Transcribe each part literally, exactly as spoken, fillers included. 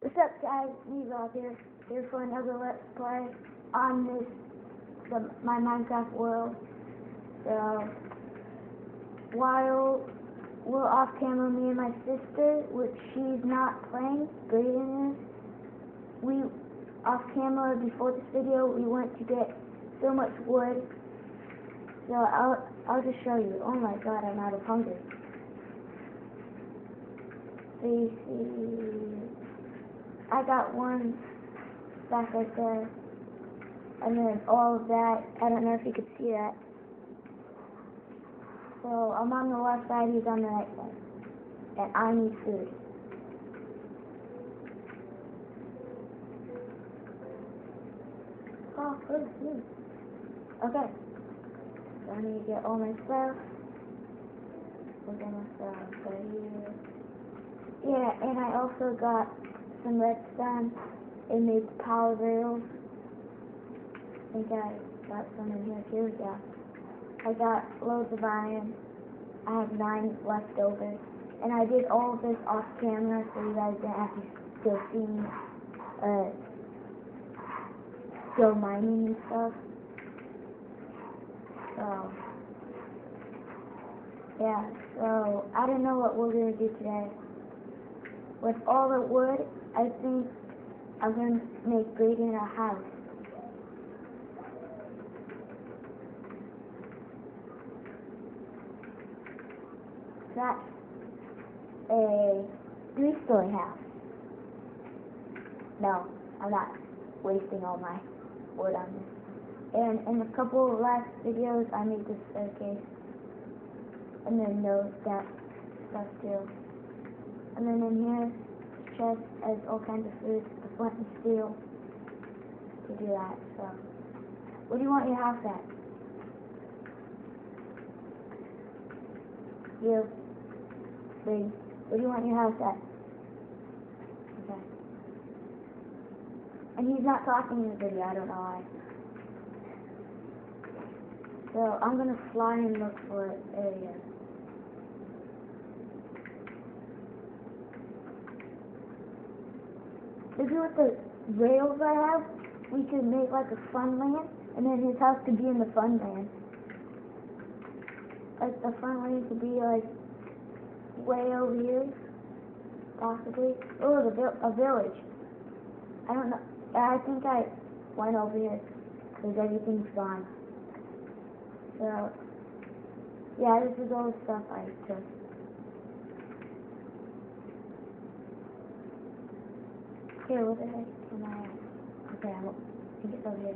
What's up, guys? Meatball here, here for another Let's Play on this, the, my Minecraft world. So, while we're off camera, me and my sister, which she's not playing, Brayden is, we, off camera before this video, we went to get so much wood. So, I'll, I'll just show you. Oh my god, I'm out of hunger. See, see. I got one back right there, and then all of that. I don't know if you could see that. So I'm on the left side, he's on the right side, and I need food. Oh, good, good. Okay, so I need to get all my stuff. Look at my stuff right here. Yeah, and I also got some redstone and made power rails. I think I got some in here too. Yeah, I got loads of iron. I have nine left over, and I did all of this off camera so you guys didn't have to go see me uh, go mining and stuff. So yeah, so I don't know what we're gonna do today. With all the wood, I think I'm going to make Brayden a house. That's a three-story house. No, I'm not wasting all my wood on this. And in a couple of last videos, I made this staircase. And then those, that stuff too. And then in here, this chest has all kinds of food, the flint and steel, to do that, so. What do you want your house at? You. Three. What do you want your house at? Okay. And he's not talking in the video, I don't know why. So, I'm gonna fly and look for an area. Maybe with the rails I have, we could make like a fun land, and then his house could be in the fun land. Like the fun land could be like way over here, possibly. Oh, the vi a village. I don't know. I think I went over here because everything's gone. So yeah, this is all the stuff I took. Okay, what the heck am I at? Okay, I think it's over here.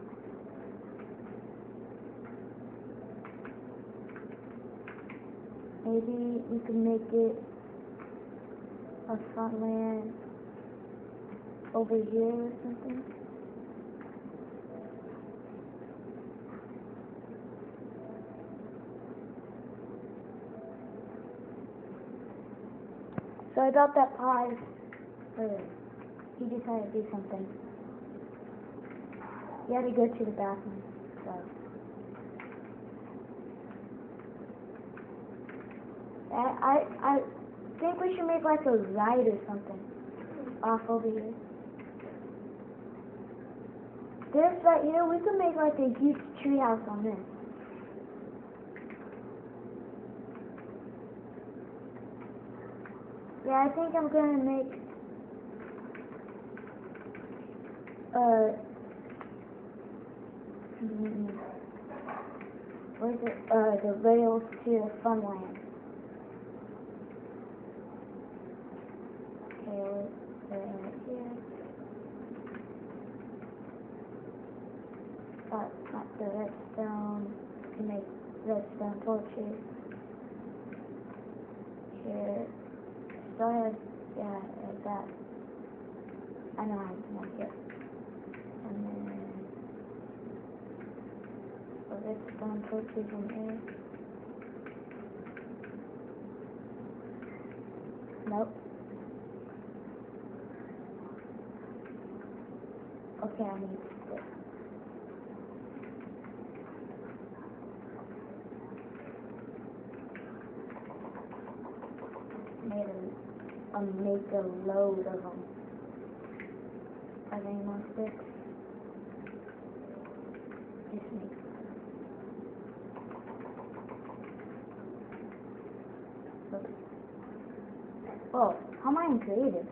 Maybe we can make it a front land over here or something. So I got that pie for he just had to do something. He had to go to the bathroom, so. I, I, I think we should make like a ride or something off over here. This right here, we could make like a huge treehouse on this. Yeah, I think I'm gonna make Uh, where's it? Uh, the rails to the fun land. Okay, we're right here. Got, got the redstone to make redstone torches. Here. Still have, yeah, like that. I know I'm not here. And then so redstone torches in here. Nope. Okay, I need this. Made a, a make a load of them. twenty-six. Just make Oh, how am I in creative?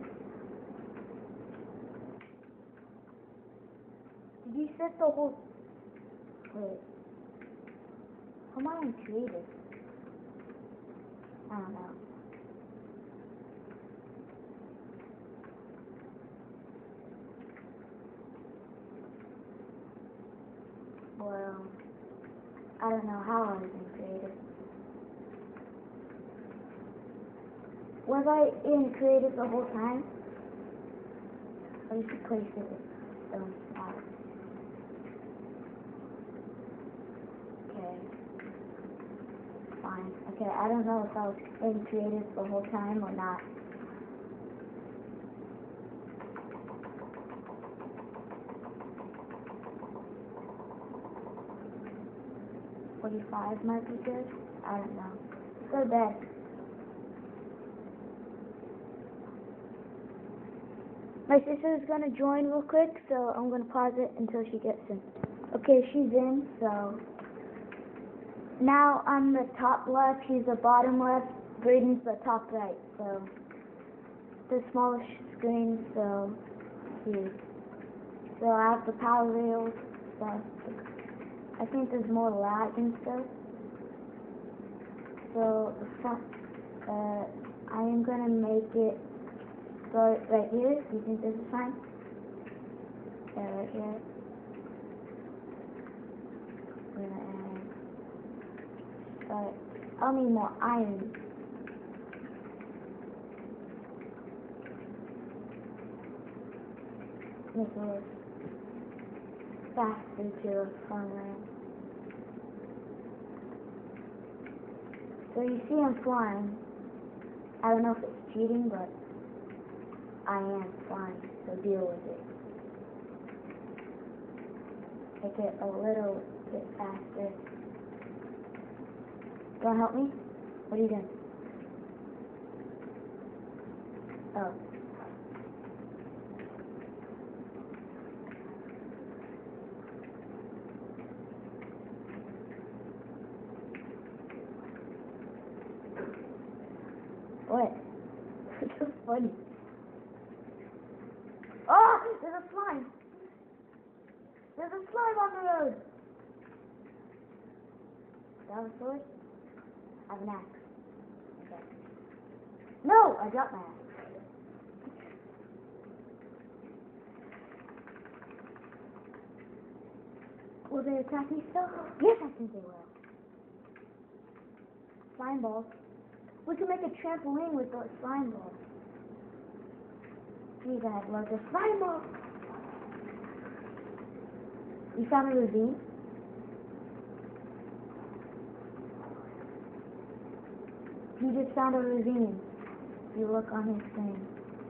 Did you set the whole... Wait. How am I in creative? I don't know. Well, I don't know how I was in creative. Was I in creative the whole time? Or you should place it with um, spot. Okay. Fine. Okay, I don't know if I was in creative the whole time or not. forty-five might be good. I don't know. Go to bed. My sister is going to join real quick, so I'm going to pause it until she gets in. Okay, she's in, so... Now I'm the top left, she's the bottom left, Braden's the top right, so... The smallest screen, so... Huge. So I have the power rails, stuff. I think there's more lag and stuff. So, the front... Uh, I am going to make it... Start right here. Do you think this is fine? Yeah, right here. We're gonna add. But I'll need more iron. Make it faster to the farmland. So you see I'm flying. I don't know if it's cheating, but I am fine, so deal with it. Make it a little bit faster. You wanna help me? What are you doing? Oh. What? It's so funny. Oh! There's a slime! There's a slime on the road! Do I have a sword? I have an axe. Okay. No! I dropped my axe. Will they attack me still? Yes, I think they will. Slime balls. We can make a trampoline with those slime balls. Geez, I have loads of slime balls. You found a ravine? You just found a ravine. You look on his screen.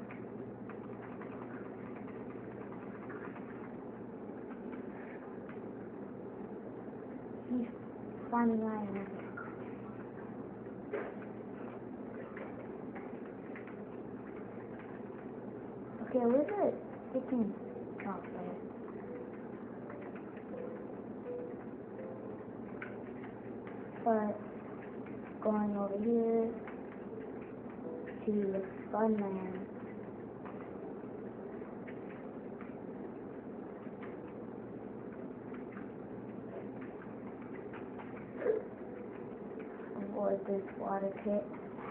He's finding iron. Okay, where's it sticking? Oh, there. But going over here to Funland. Avoid this water pit.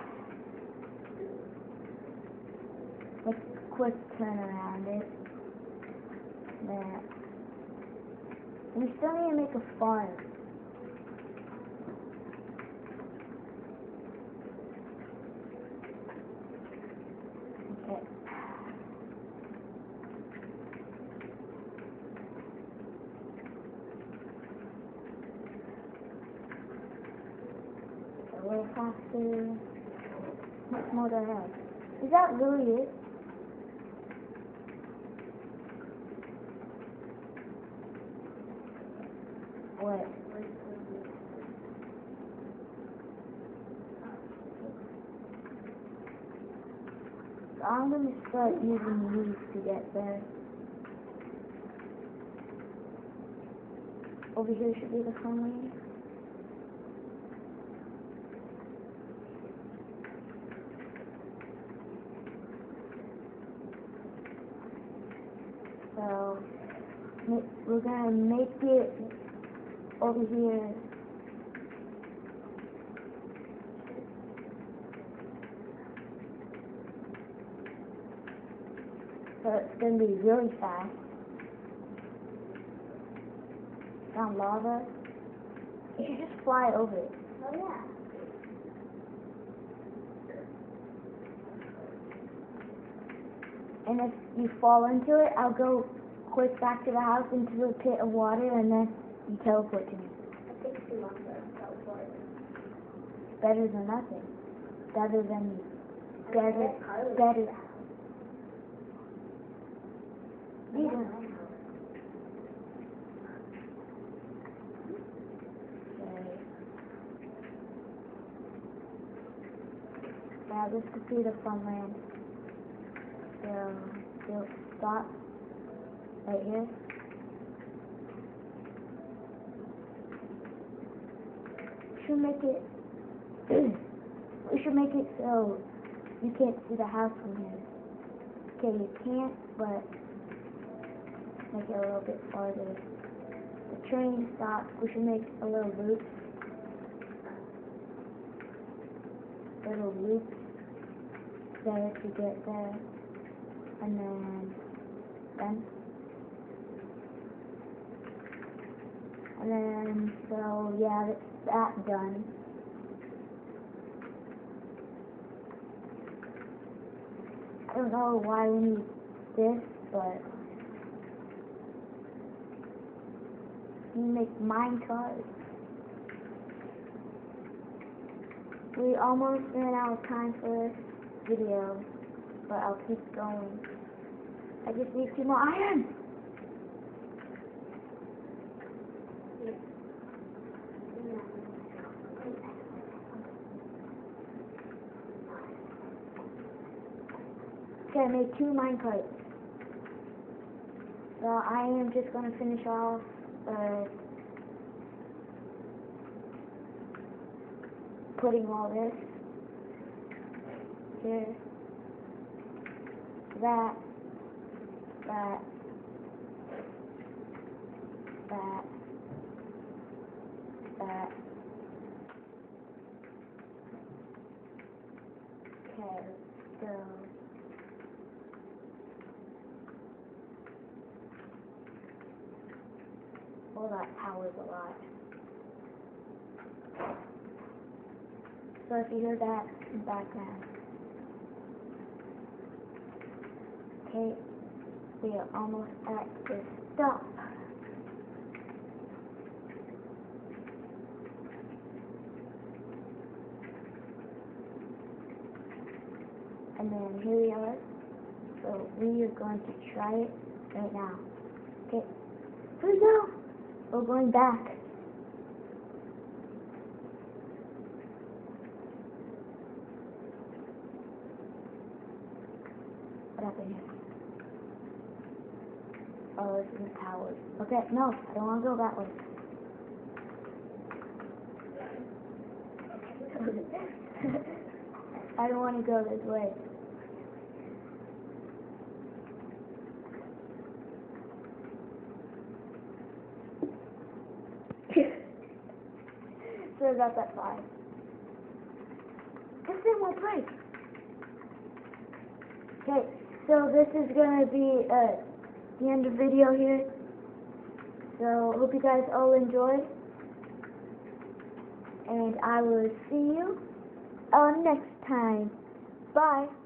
Let's quick turn around it. That. We still need to make a farm. Okay. A little faster. Much more to have. Is that really it? What? I'm gonna start using these to get there. over here should be the fun lane. So we're gonna make it over here. So it's gonna be really fast. Found lava. You should just fly over it. Oh yeah. And if you fall into it, I'll go quick back to the house into the pit of water, and then you teleport to me. I think two months ago, teleport. Better than nothing. Better than better. Better. You don't. Okay. Yeah, this could be the fun land. So, so stop right here. We should make it. we should make it so you can't see the house from here. Okay, you can't, but make it a little bit farther. The train stops. We should make a little loop. Little loop there to get there. And then, then, and then, so yeah, that's that done. I don't know why we need this, but we make mine cards. We almost ran out of time for this video, but I'll keep going. I just need two more iron. Okay, I made two minecarts. So I am just going to finish off uh, putting all this here, that, that, that, that. Okay, so well, that powers a lot. So if you hear that in the background, okay, we are almost at the stop. And then here we are. So we are going to try it right now. Okay, here we go. We're going back. What happened here? Oh, this isn't powered. Okay, no, I don't want to go that way. I don't want to go this way. So that's at five. This thing won't break. Okay, so this is gonna be uh, the end of the video here. So hope you guys all enjoyed, and I will see you uh, next time. Bye.